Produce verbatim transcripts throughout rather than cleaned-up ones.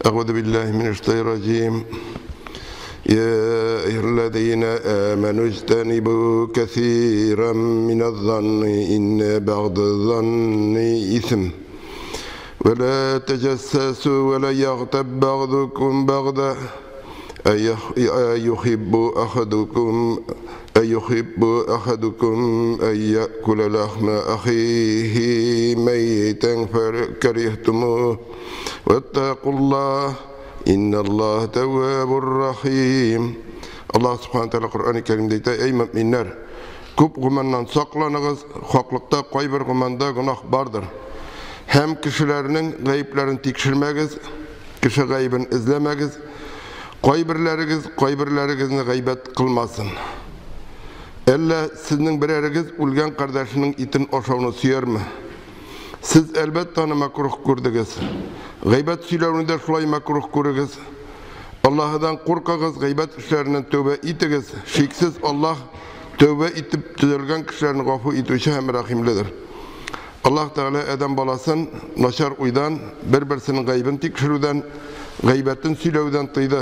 أعوذ بالله من الشيطان الرجيم يا أيها الذين آمنوا اجتنبوا كثيرا من الظن إن بعض الظن إثم ولا تجسسوا ولا يغتب بعضكم بعضا أيحب أحدكم أيحب أحدكم أن يأكل لحم أخيه ميتا فكرهتموه واتقوا الله إن الله تواب رحيم. Allah subhanahu taala Qur'an-ı Kerim'de ey müminler, köp gumandan saqlanıgız, haklykta gaýbir gumanda günah bardır. Hem kişilerinin gaýplerini tekşirmegiz, kişi gaýbini izlemegiz, gaýbirlerigiz, gaýbirlerigizni gaýbat kılmasın. Elle sizning birerigiz ulgan kardeşinin itin oşawını süýermi? Siz elbette onu makruh gördügiz. Gaýbat süýlewini de şulay makruh görügiz. Allah'dan korkagiz, gaýbat işlerinden tövbe itigiz. Şeksiz Allah tövbe itip düzelgen kişilerini gafu etüşi hem rahimlidir. Allah Teala adam balasın naşar uydan, bir-birsinin gaybını tekşirüden, gaybetin süýlewden tıydı.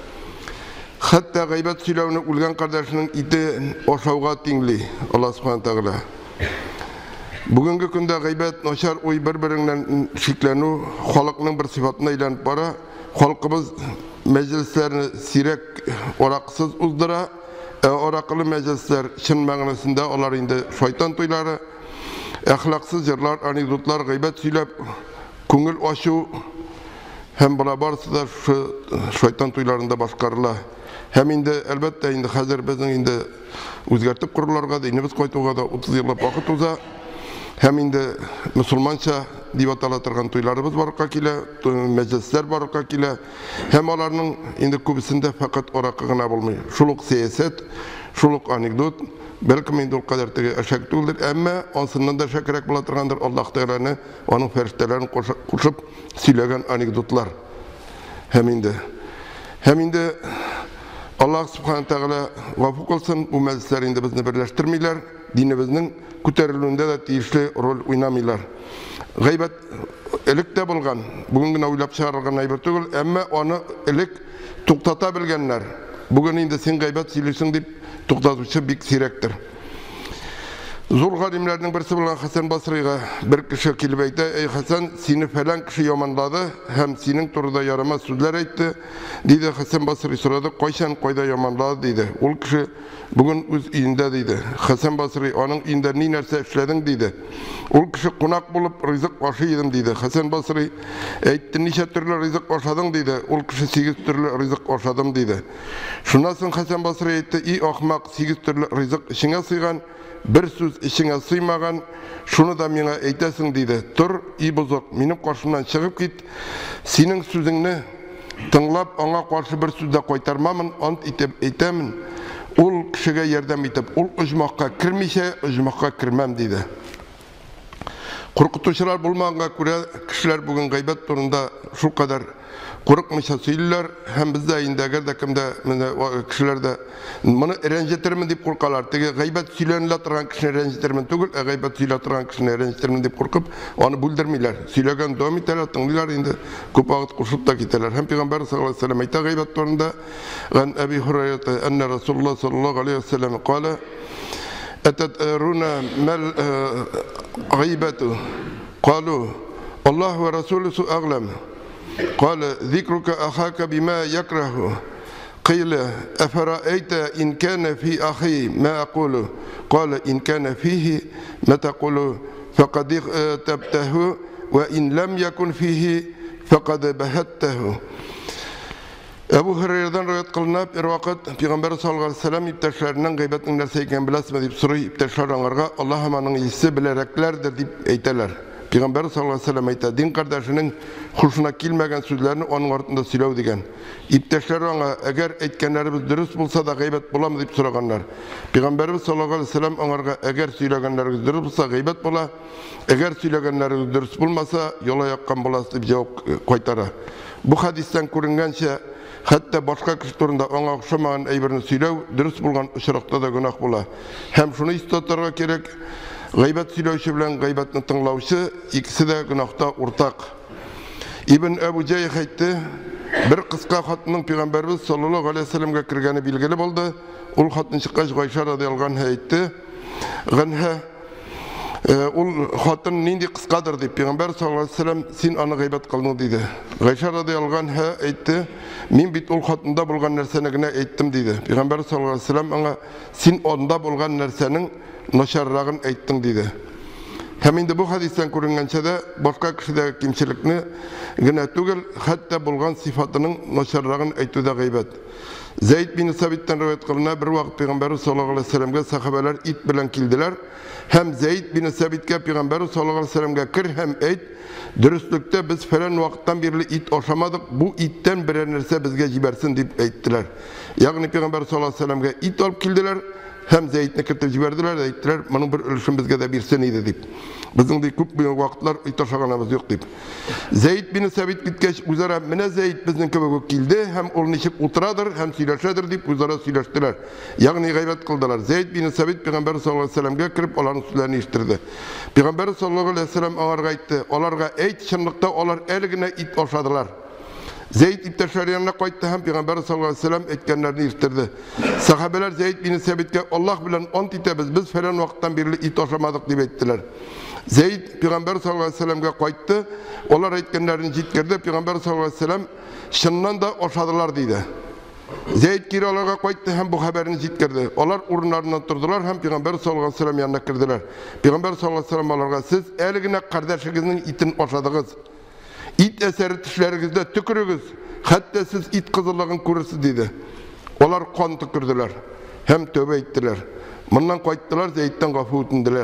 Hatta gaýbat süýlewini ulgan kardeşinin iti oşawga tiňli. Allah subhanahu taala. Bugünkü günde gaýbat naşar uy bir-birinden şiklenu, halkynyň bir syfatyna aýlanyp bara, halkymyz meclislerini sirek oraksız uzdıra, e, orakly meclisler şyn maňnysynda olar indi şaýtan toýlary, ahlaksız ýerler, anekdotlar, gaýbat süýlep, köňül oşu hem bula barsa da şu şaýtan toýlarynda başkarylar. Hem indi elbette indi hazır bizning indi özgertip gurullarga dinimiz goýtuga da otuz ýyllap wagt uza. Hem indi musulmança diýip atalatyrgan toýlarybız barka kile, meclisler barka kile. Hem olaryň indi köpüsinde fakat orakly gana bolmaýar. Şuluk siýaset, şuluk anekdot, belki indi ol kadar tege aşak döldür, emma onsundan da şakerek bolatyrgandyr Allah Teala'ny, onun feriştelerini koşup süýlegen anekdotlar. Hem indi hem indi Allah subhanahu taala gafu kılsın, bu meclisler indi bizni birleştirmeýler, dinimizin köterilýände de tiýişli rol oýnamaýlar. Gaýbat elikde bolgan, bugün güne uylap çağırılgan aýber tügül, emma onu elik tuktata bilgenler. Bugün indi sen gaýbat süýleşiň diýip tuktatuşy bik sirekdir. Zul galimlerden birisi bolan Hasan Basri'ga bir kişi kilip aýtdy, ey Hasan, seni falan kişi yamanlady, hem senin turda yaramaz sözler aýtdy. Diýdi Hasan Basri sorady, "Goýşan goýda yamanlady?" diýdi. Ol kişi bugün öz iýinde diýdi. Hasan Basri onuň iýinde ne nerse işlediň diýdi. Ol kişi konak bolup ryzyk aşyýdym diýdi. Hasan Basri aýtdy, "Niçe türlü ryzyk aşadyň?" diýdi. Ol kişi sekiz türlü ryzyk aşadym diýdi. Şundan soň Hasan Basri aýtdy, "Ey ahmak, sekiz türlü ryzyk işiňe syýgan, bir söz işiňe syýmagan, şunu da meňe aýtasyň" diýdi. "Tur, iý bozok, meniň garşymdan çygyp git. Seniň sözüňni tınlap, ona garşy bir söz de goýtarmamyn, ant itip aýtamin. Ol kişige ýerdem etip, ol ujmakka kirmeýse, ujmakka kirmem" diýdi. Korkutuşlar bulmağına göre kişiler bugün gaýbat turunda şu kadar korkmuşa söýler, hem bizde indi eger de kimde kişiler de bunu renjetirmin diýip korkalar. Tege gaýbat süýlenip turgan kişini renjetirmin tugul, e gaýbat süýlenip turgan kişini renjetirmin diýip korkup, onu bildirmeýler. Süýlegen dowam etler, tыңlýar indi köp wagt guşup da gitler. Hem Peygamber sallallahu aleyhi ve sellem aýta gaýbat turunda, "Gan Abi Hurayra enne Rasulullah sallallahu aleyhi ve sellem qala: أتدرون ما الغيبة؟ قالوا الله ورسوله أعلم. قال ذكرك أخاك بما يكره. قيل أفرأيت إن كان في أخي ما أقول؟ قال إن كان فيه ما تقول فقد اغتبته وإن لم يكن فيه فقد بهته." Ebu Hureyre'den rivayet kılınıp, bir vakit Peygamber sallallahu aleyhi ve sellem ipteşlerinden gaybetin nerse eken bilasmı deyip soruy, ipteşler onlarga Allah amanın iyisi bilereklerdir deyip eyteler. Peygamber sallallahu aleyhi ve sellem eyte, din kardeşinin hoşuna kilmegen sözlerini onun ortunda sülev degen. İpteşler ona, eğer etkenlerimiz dürüst bulsa da gaybet bulamı deyip soraganlar. Peygamberimiz sallallahu aleyhi ve sellem onlarga, eğer söylegenlerimiz dürüst bulsa gaybet bula, eğer söylegenlerimiz dürüst bulmasa yola yakkan bulası deyip cevap koytara. Bu hadisten көрінgençe, hatta başka kişi turunda ona okşamagan eybirini söylev, dürüst bulgan ışırıkta da günah bula. Hem şunu istatlarga gerek, gaybet söyleyişi bilen gaybetini tınlauşı, ikisi de günahta ortak. İbn Ebu Ceyh aytdı, bir kıska hatının Peygamberimiz sallallahu aleyhi ve sellem'e kirgeni bilgili oldu. Ul hatın çıkkaç Gayşe radıyallahu anh'a aytdı. Ganha ul hatın nindi kıskadır deyip Peygamber sallallahu aleyhi ve sellem sen anı gıybet kıldın dedi. Gayşe radıyallahu anh'a aytdı. Min bit ul hatında bulgan nersenegine ayttım dedi. Peygamber sallallahu aleyhi ve sellem ana sen onda bulgan nersenin noşarrağın ayttın dedi. Hem de bu hadisten görüngençe de başka kişideki kimçilikni gine tugel hatta bulgan sıfatının noşarrağın ayttıda gıybet. Zeyd bin Sabit'ten rivayet kılına bir vakit Peygamber sallallahu aleyhi ve sellem'e sahabeler it bilen kildiler. Hem Zeyd bin Sabit'e Peygamber sallallahu aleyhi ve sellem'e kir hem ayt dürüstlükte biz falan vakitten birli it oşamadık. Bu itten birer nerse bizge jibersin deyip ayttiler. Yani Peygamber sallallahu aleyhi ve sellem'e it alıp kildiler. Hem Zeyd'ni kirtip jiberdiler de ayttiler. Bunun bir ölüşün bizge de bir seneydi deyip. Bizim de köp büyük vakitler it oşaganamız yok deyip. Zeyd bin Sabit gitkeç üzere mine Zeyd bizden köpek kildi. Hem olun içip oturadır hem sileşedir deyip üzere sileştiler. Yani gıybet kıldılar. Zeyd bin Sabit Peygamber sallallahu aleyhi ve sellem'e kirip onların üstlerini iştirdi. Peygamber sallallahu aleyhi ve sellem onlarga aytdı. Onlarga ayt şınlıkta onlar eligine it oşadılar. Zeyd iptaşlar yanına koydu hem Peygamber sallallahu aleyhi ve sellem etkenlerini iştirdi. Sahabeler Zeyd bin Sabit'e Allah bilen on titemiz biz falan vakitten birli it oşamadık deyip ettiler. Zeyd Peygamber sallallahu aleyhi ve sellem'e koydu. Onlar etkenlerini jitkirdi. Peygamber sallallahu aleyhi ve sellem şınnan da oşadılar dedi. Zeyd geri onlarga koydu hem bu haberini jitkirdi. Onlar urunlarından durdular hem Peygamber sallallahu aleyhi ve sellem yanına kirdiler. Peygamber sallallahu aleyhi ve sellem onlarga siz eligine kardeşinizin itini oşadınız. İt eseri tişlerinizde tükürüğüz. Hatta siz it kızıllığın kurursu dedi. Onlar kon tükürdüler. Hem tövbe ettiler. Bundan koydular Zeyd'den gafı ötündüler.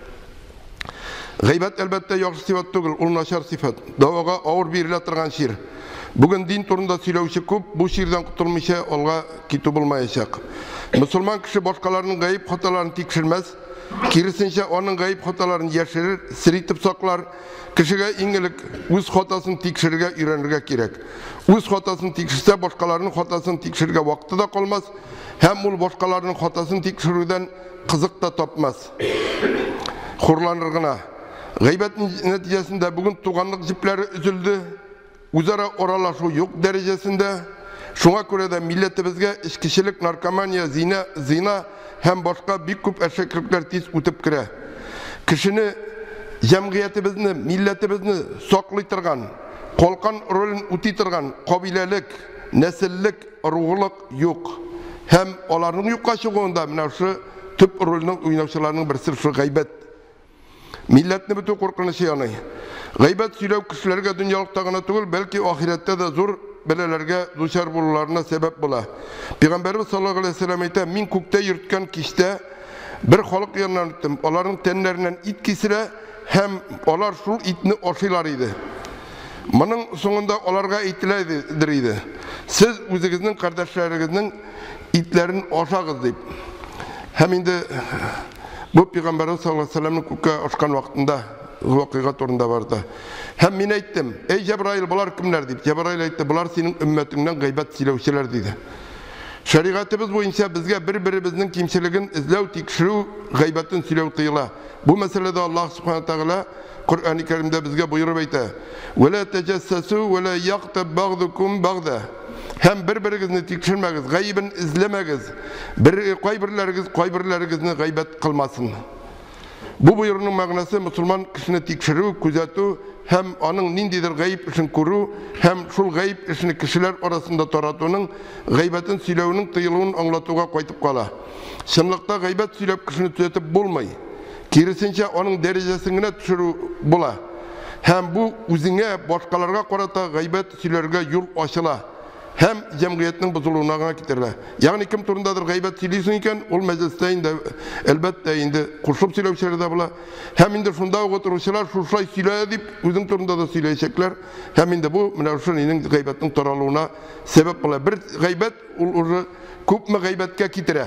Gıybet elbette yok sifat değil, ul naşar sifat. Davaga ağır bir ilatırgan şiir. Bugün din turunda söylevşi köp, bu şiirden kutulmuşa olga kitap olmayacak. Müslüman kişi başkalarının gayip hatalarını tekşirmez. Kirisince onun gayip hatalarını yaşırır, siritip saklar. Kişiye ingelik öz hatasını tekşirge öğrenirge gerek. Öz hatasını tekşirse başkalarının hatasını tekşirge vakti da kalmaz. Hem ul başkalarının hatasını tekşirüden kızık da topmaz. Hurlanırgına. Gıybetin neticesinde bugün tuğanlık jipleri üzüldü. Uzara oralaşu yok derecesinde. Şuna göre de milletimizge işkişilik, narkomanya, zina, zina hem başka bir küp eşeklikler tiz ötüp kire. Kişini, cemiyetimizni, milletimizni soklaytırgan, kolkan rolün ötütürgan, kabilelik, nesillik, ruhuluk yok. Hem onların yukaşığında şu tüp rolünün oynavçılarının birisi şu gıybet. Milletini bütün korkunuşu yanı. Gıybet söylev kişilerge dünyalıktağına tügül, belki ahirette de zor belelerge duşar bulurlarına sebep bula. Peygamberimiz sallallahu aleyhi ve sellem ayta, min kukta yürtken kişte bir halk yanından öttüm. Onların tenlerinden it kisire hem onlar şu itini oşilarıydı. Bunun sonunda onlarga itilerdir idi. Siz özünüzün kardeşlerinizin itlerini oşağız deyip. Hem indi bu Peygamberimiz sallallahu aleyhi ve sellem'in kukka oşkan vaktinde vakıgat orunda vardı. Hem min ayttim, ey Cebrail bular kimler deyip. Cebrail aytdı, bular senin ümmetinden gıybet silevşiler dedi. Şeriatımız boyunca bizge bir-birimizin kimçiligin izlev, tekşiru, gıybetin silev tıyıla. Bu meselede Allah subhanahu teala Kur'an-ı Kerim'de bizge buyurup ayta. وَلَا تَجَسَّسُوا وَلَا يَغْتَبْ بَغْضُكُمْ بَغْضَ. Hem birbirinizni tekşirmegiz, gaybini izlemegiz. Bir kaybirleriniz, kaybirlerinizni gıybet kılmasın. Bu buyurunun mağnası Müslüman kişini tekşiru, kuzetu, hem onun nindidir gayip işini kuru, hem şul gayip işini kişiler arasında toratunun, gaybetin silevinin tıyılığını anlatuğa koytup kala. Şınlıkta gaybet silep kişini tüzetip bulmay. Kirisince onun derecesine düşürü bula. Hem bu üzüne başkalarına korata gaybet silerge yol aşıla. Hem cemiyetinin bozuluğuna giderler. Yani kim turundadır gıybet siliysin iken, ol mecliste indi, elbette indi, kurşup silevşeri de bula. Hem indi şunda oturuşlar, şuşay silah edip, üzün turunda da sileyecekler. Hem indi bu, münavşının gıybetin toralığına sebep bula. Bir gıybet, küp mü gıybetke kitire.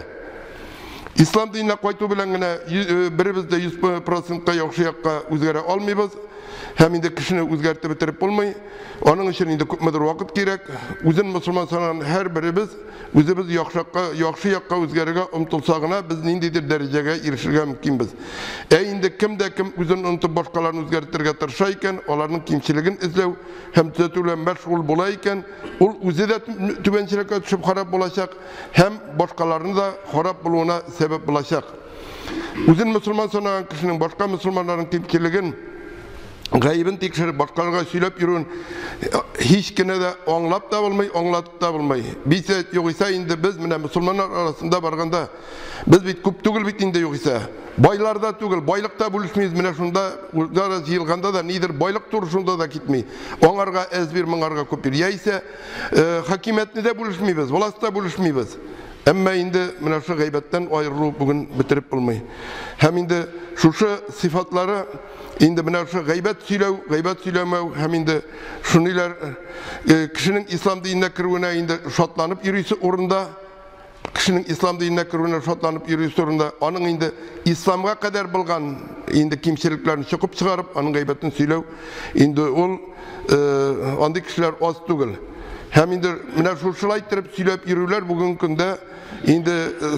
İslam dinine koytu bilengine, birimizde yüz prosent'ka yokşayakka üzgere olmayız. hem indi kişini özgertip bitirip olmay. Onun için indi köpmedir vakit gerek. Üzün Müslüman sanan her birimiz özümüz yaxşıqqa, yaxşı yakka özgerige umtulsağına biz nindidir derecege erişirge mümkünbiz. E indi kimde kim özün unutup başkalarını özgertirge tırşayken, onların kimçiligin izlev, hem tüzetüyle meşgul bulayken, ol özü de tübençilikle düşüp harap bulacak, hem başkalarını da harap buluna sebep bulacak. Üzün Müslüman sanan kişinin başka Müslümanların kimçiligin gaybın tekşirip başkalarına söylep yürüyün, hiç kine de anlap da bulmay, anlatıp da bulmay. Biz yok ise indi biz mine Müslümanlar arasında barganda, biz bit küp tügül bit indi yok ise. Baylarda tügül, baylıkta buluşmayız mine şunda, uzara yılganda da nidir baylık duruşunda da gitmey. Onlarga ez bir, mıngarga küp bir. Ya ise e, hakimetini de buluşmayız, volasta buluşmayız. Ama indi mine şu gaybetten ayrılığı bugün bitirip bulmay. Hem indi şu şu sıfatları indi mine şu gaybet söylev, gaybet söylemev, hem indi şuniler e, kişinin İslam dinine kirvine indi şatlanıp yürüyüsü orunda, kişinin İslam dinine kirvine şatlanıp yürüyüsü orunda, onun indi İslam'a kadar bulgan indi kimçiliklerini çıkıp çıkarıp, onun gaybetini söylev, indi ol e, andi kişiler az tügül. Hem indi mine şu şulaytırıp söylep yürüyler bugün günde indi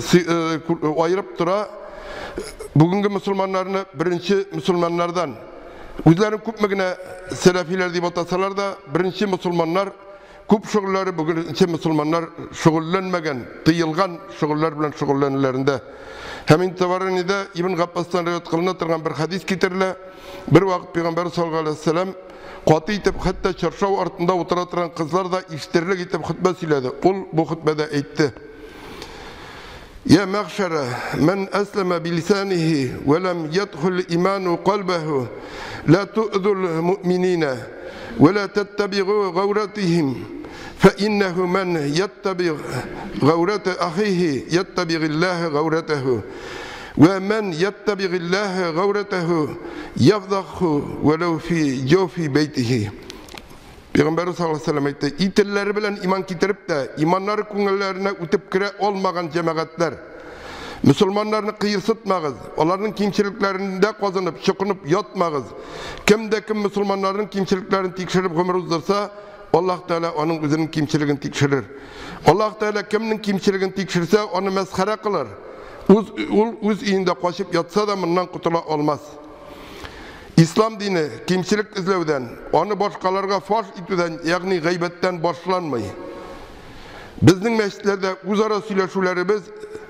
e, ayırıp tura bugünkü Müslümanlarını birinci Müslümanlardan özlerin küpmegine selefiler deyip atasalar da birinci Müslümanlar küp şoğulları bugünkü Müslümanlar şoğullanmagan, tıyılgan şoğullar bilen şoğullanılarında. Hemin tavarını da İbn Gabbas'tan rivayet kılına tırgan bir hadis getirile. Bir vakit Peygamber sallallahu aleyhi ve sellem Qatı itip hatta çarşav artında oturatıran kızlar da işlerine gitip hutbe söyledi. Ol bu hutbede etti. Ya mağşara men aslama bilisanihi ve lem yedhul imanu qalbahu la tu'zul mu'minina ve la tettabi'u gavratihim fe innehu men yettabi' gavrate ahihi yettabi'illâhe gavratehu ve men yettabi'illâhe gavratehu yafdahu velev fi jofi beytihi. Peygamber sallallahu aleyhi ve sellem aytdı, itilleri bilen iman getirip de imanları köngüllerine ötüp kire olmagan cemaatler, Müslümanlarını kıyırsıtmağız, onların kimçiliklerinde kazanıp, çıkınıp yatmağız. Kim de kim Müslümanların kimçiliklerini tekşirip ömür uzdursa, Allah Teala onun özünün kimçiligini tekşirir. Allah Teala kiminin kimçiligini tekşirse onu mezhara kılar. Ul öz iyinde koşup yatsa da bundan kutula olmaz. İslam dini kimçilik izlevden, onu başkalarına faş itüden, yani gaybetten başlanmayı. Bizning mescitlerde uzara söyleşulerimiz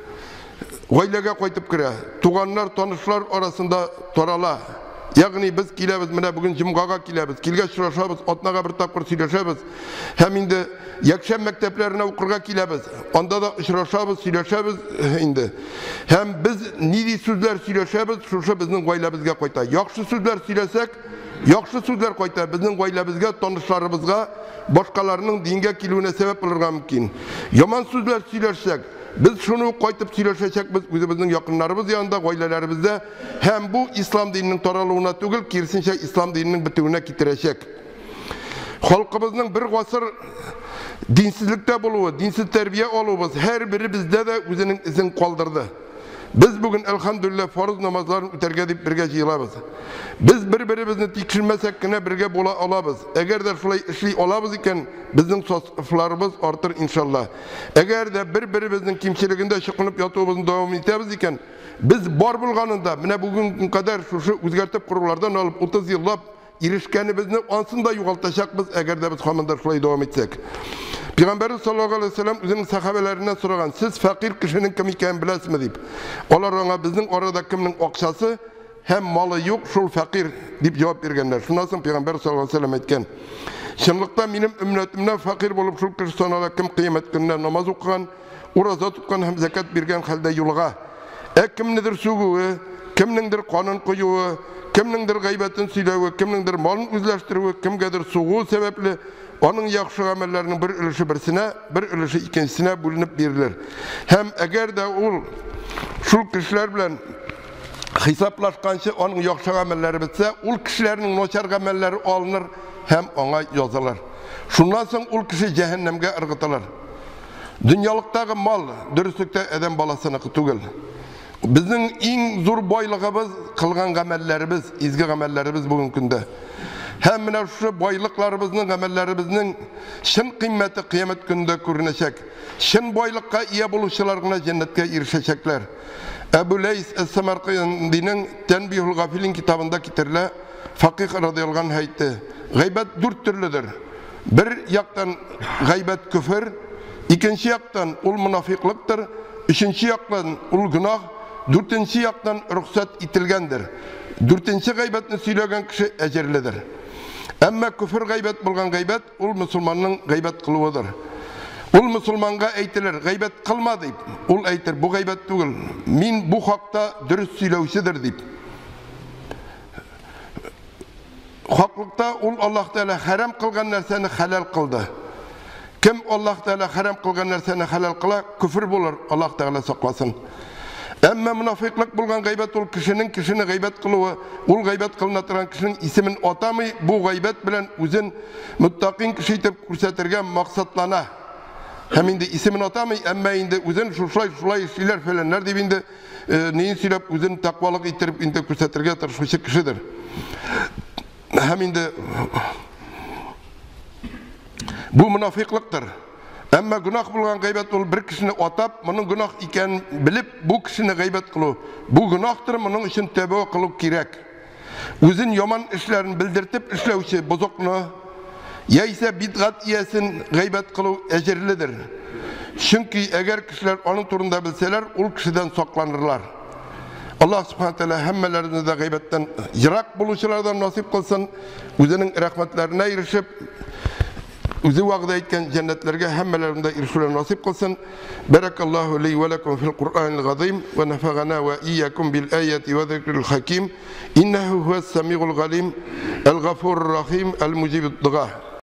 gaylege koytup kire, tuğanlar, tanışlar arasında torala. Yani biz kilemiz, mine bugün cimgaga kilemiz, kilge şuraşabız, otnaga bir tapkır söyleşemiz. Hem indi yakşam mekteplerine okurga kilemiz, onda da şuraşabız, söyleşemiz indi. Hem biz nidi sözler söyleşemiz, şurşa bizning gaylebizge koyta. Yakşı sözler söylesek, yakşı sözler koyta, bizning gaylebizge, tanışlarımızga, başkalarının dinge kilüğüne sebep olurga mümkün. Yaman sözler söylersek, biz şunu koytup söyleşecek biz özümüzün yakınlarımız yanında, gaylelerimizde hem bu İslam dininin taralığına tügül, kirsince İslam dininin bütününe getirecek. Halkımızın bir asır dinsizlikte buluğu, dinsiz terbiye oluğumuz her biri bizde de özünün izin kaldırdı. Biz bugün elhamdülillah farz namazlarını üterge deyip birge jıyılabız. Biz bir-birimizni tekşirmesek yine birge bola alabız. Eğer de şulay işli olabız iken bizim soslarımız artır inşallah. Eğer de bir-birimizin kimçiliginde şıkınıp yatığımızın devam etemiz iken biz bar bulganında mine bugün kadar şu şu özgertip kurulardan alıp otuz yıllap irişkenimizni ansında yuvaltacakmız eğer de biz hamında şulay devam etsek. Peygamber sallallahu aleyhi ve sellem özünün sahabelerinden soragan, siz fakir kişinin kim eken bilesiniz mi deyip. Onlar ona bizning orada kimning akçası hem malı yok, şul fakir deyip cevap bergenler. Şundan soň Peygamber sallallahu aleyhi ve sellem aytgan. Şınlıkta benim ümmetimden fakir bolup şul kişi sanala kim kıyamet gününe namaz okugan, uraza tutkan hem zekat bergen halde yulga. E kimnidir suğuğu, kimnindir kanun koyuğu, kimnindir gaybetin söyleği, kimnindir malın üzleştiriği, kimgedir suğuğu sebepli. Onun yaxşı amellerinin bir ülüşü birisine, bir ülüşü ikincisine bölünüp verilir. Hem eğer de ol şul kişiler bilen hesaplaşkança onun yaxşı amelleri bitse, ol kişilerin noçar amelleri alınır, hem ona yazılır. Şundan soň ol kişi cehennemge ırgıtılır. Dünyalıktaki mal, dürüstlükte eden balasını tügül. Bizning eng zo'r boylığımız, kılgan amellerimiz, izgi amellerimiz bugün günde. Hem менә şu байлыкларыбызның, гамәлләребезнең шын кыйммәте кыямәт көндә күренәчәк. Шын байлыкка ия булучылар гына җәннәткә ирешәчәкләр. Әбу Лейс әс-Самаркандиның Тәнбихул Гафилин китабында китерелә, фақих радияллаһу анһу әйтте: гайбәт дүрт төрледер. Bir яктан гайбәт күфер, икенче яктан ул мунафиклыктыр, üçüncü яктан ул гынах, дүртенче яктан рөхсәт ителгәндер. Дүртенче гайбәтне сөйләгән кеше әҗерледер. Әмма күфер гайбәт булган гайбәт ул мусулманның гайбәт кылуыдыр. Ул мусулманга әйтелер, гайбәт кылма дип. Ул әйтер, бу гайбәт түгел. Мин бу хакта дөрес сөйләүчедер дип. Хаклыкта ул Аллаһ Тәала харам кылган нәрсәне халал кылды. Кем Аллаһ Тәала харам кылган нәрсәне халал кыла, күфер булыр, Аллаһ Тәала сакласын. Әмма мунафиклык булган гайбәт ул кешенең кешене гайбәт кылуы, ул гайбәт кылына торган кешенең исемен атамый, бу гайбәт белән үзен муттакин кеше итеп күрсәтергә максатлана. Һәм инде исемен атамый, әмма инде үзен шулай шулай эшләр фәләннәр дип инде нин сөйләп үзен тақвалык итеп инде күрсәтергә тырышучы кешедер. Һәм инде бу мунафиклыктыр. Әмма гынах булган гайбәт ул бер кешене атап, моның гынах икәнен белеп, бу кешене гайбәт кылу. Бу гынахтыр, моның өчен тәвбә кылу кирәк. Үзен яман эшләрен белдертеп эшләүче бозокны, яисә бидгат иясен гайбәт кылу әҗерледер. Чөнки әгәр кешеләр аның турында белсәләр, ул кешедән сакланырлар. Аллаһ Субхаһу тәала һәммәләрне дә гайбәттән йирак булучылардан насип кылсын, үзенең рәхмәтләренә ирешеп, Үзе вәгъдә иткән җәннәтләргә һәммәләрендә ирешүләр насип кылсын. Баракаллаһу ли ва лакум фил Qur'анил газим ва нафагана ва iyyakum bil ayati wa dhikril hakim innahu huwas samiul alim al ghafurur rahim al mujibud du'a.